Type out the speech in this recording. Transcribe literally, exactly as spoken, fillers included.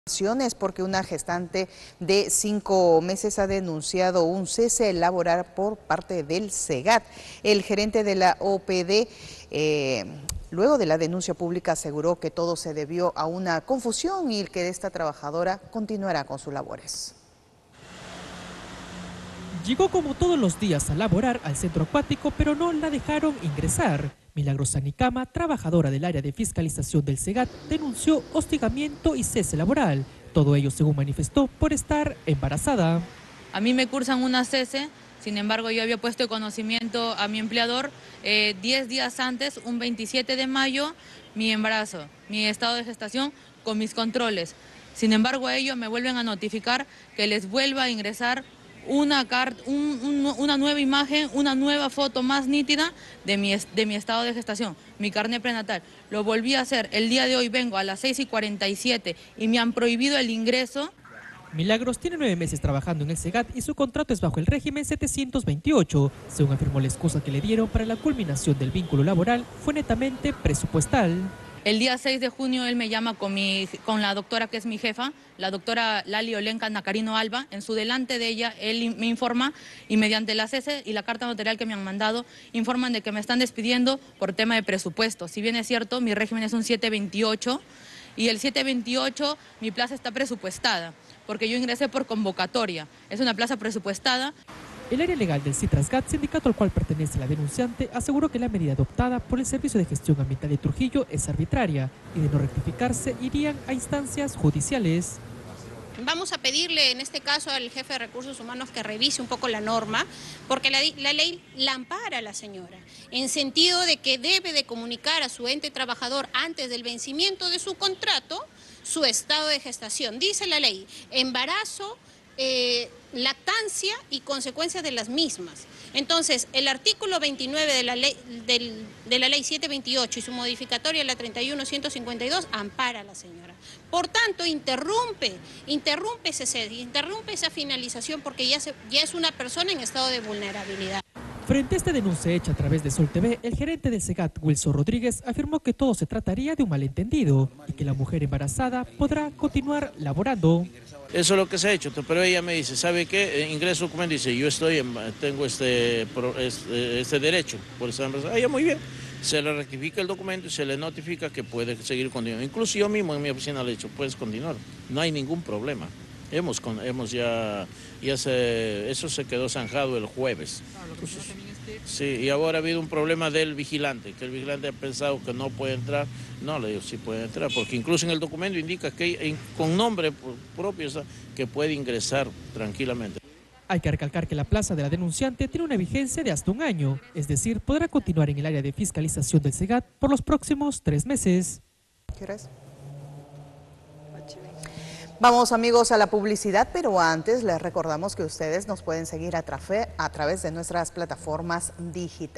Porque una gestante de cinco meses ha denunciado un cese laboral por parte del SEGAT. El gerente de la O P D, eh, luego de la denuncia pública, aseguró que todo se debió a una confusión y que esta trabajadora continuará con sus labores. Llegó como todos los días a laborar al centro acuático, pero no la dejaron ingresar. Milagros Sanicama, trabajadora del área de fiscalización del SEGAT, denunció hostigamiento y cese laboral. Todo ello, según manifestó, por estar embarazada. A mí me cursan una cese, sin embargo yo había puesto de conocimiento a mi empleador eh, diez días antes, un veintisiete de mayo, mi embarazo, mi estado de gestación con mis controles. Sin embargo a ellos me vuelven a notificar que les vuelva a ingresar Una, un, un, una nueva imagen, una nueva foto más nítida de mi, de mi estado de gestación, mi carnet prenatal. Lo volví a hacer, el día de hoy vengo a las seis y cuarenta y siete y me han prohibido el ingreso. Milagros tiene nueve meses trabajando en el SEGAT y su contrato es bajo el régimen setecientos veintiocho. Según afirmó, la excusa que le dieron para la culminación del vínculo laboral fue netamente presupuestal. El día seis de junio él me llama con, mi, con la doctora que es mi jefa, la doctora Lali Olenka Nacarino Alba. En su delante de ella, él me informa y mediante la cese y la carta notarial que me han mandado, informan de que me están despidiendo por tema de presupuesto. Si bien es cierto, mi régimen es un siete veintiocho y el siete veintiocho mi plaza está presupuestada, porque yo ingresé por convocatoria. Es una plaza presupuestada. El área legal del Citrasgat, sindicato al cual pertenece la denunciante, aseguró que la medida adoptada por el Servicio de Gestión Ambiental de Trujillo es arbitraria y de no rectificarse irían a instancias judiciales. Vamos a pedirle en este caso al jefe de Recursos Humanos que revise un poco la norma, porque la, la ley la ampara a la señora, en sentido de que debe de comunicar a su ente trabajador antes del vencimiento de su contrato su estado de gestación. Dice la ley, embarazo, Eh, lactancia y consecuencias de las mismas. Entonces, el artículo veintinueve de la ley, del, de la ley siete veintiocho y su modificatoria, la treinta y uno ciento cincuenta y dos, ampara a la señora. Por tanto, interrumpe, interrumpe ese cese, interrumpe esa finalización porque ya, se, ya es una persona en estado de vulnerabilidad. Frente a esta denuncia hecha a través de Sol T V, el gerente del SEGAT, Wilson Rodríguez, afirmó que todo se trataría de un malentendido y que la mujer embarazada podrá continuar laborando. Eso es lo que se ha hecho, pero ella me dice, ¿sabe qué? Ingreso documento, dice, yo estoy en, tengo este, este, este derecho por estar embarazada. Ella muy bien, se le rectifica el documento y se le notifica que puede seguir continuando. Incluso yo mismo en mi oficina le he dicho, puedes continuar, no hay ningún problema. Hemos, hemos ya, ya se, eso se quedó zanjado el jueves. Entonces, sí, y ahora ha habido un problema del vigilante, que el vigilante ha pensado que no puede entrar. No, le digo, sí puede entrar, porque incluso en el documento indica que con nombre propio que puede ingresar tranquilamente. Hay que recalcar que la plaza de la denunciante tiene una vigencia de hasta un año, es decir, podrá continuar en el área de fiscalización del SEGAT por los próximos tres meses. ¿Qué hora es? Vamos, amigos, a la publicidad, pero antes les recordamos que ustedes nos pueden seguir a, a través de nuestras plataformas digitales.